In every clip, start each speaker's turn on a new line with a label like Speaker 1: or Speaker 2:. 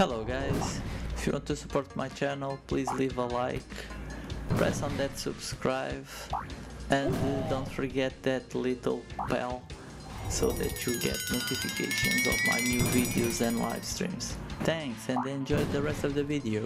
Speaker 1: Hello guys, if you want to support my channel, please leave a like, press on that subscribe, and don't forget that little bell so that you get notifications of my new videos and live streams. Thanks, and enjoy the rest of the video.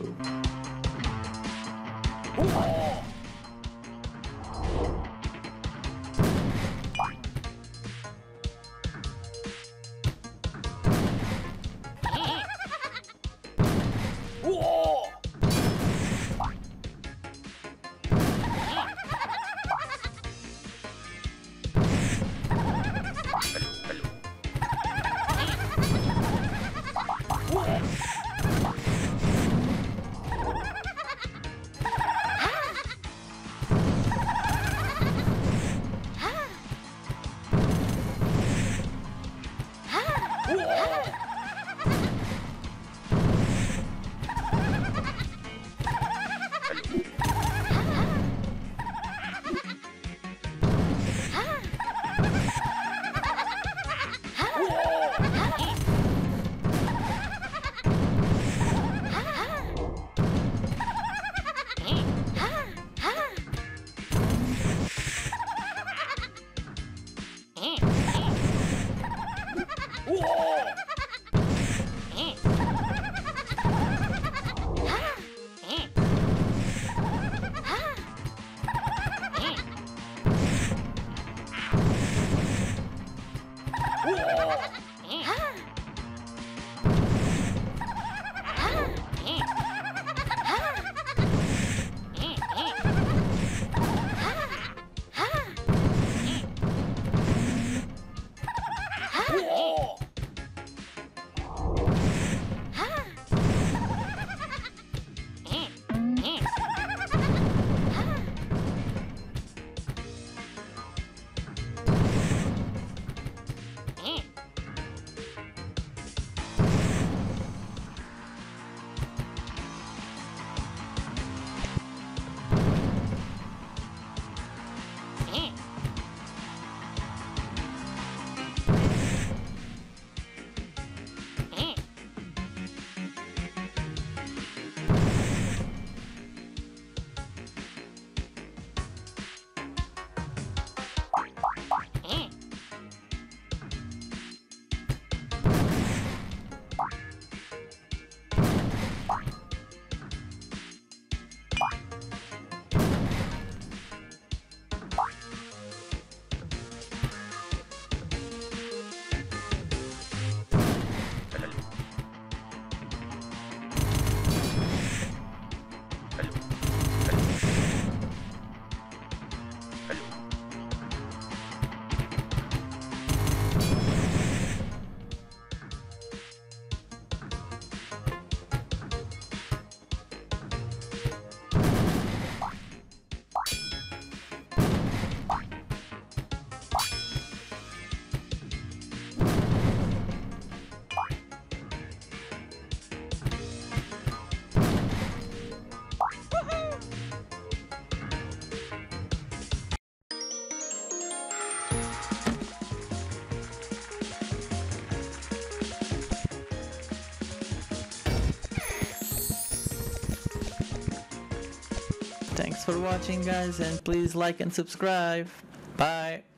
Speaker 1: Thanks for watching guys, and please like and subscribe. Bye.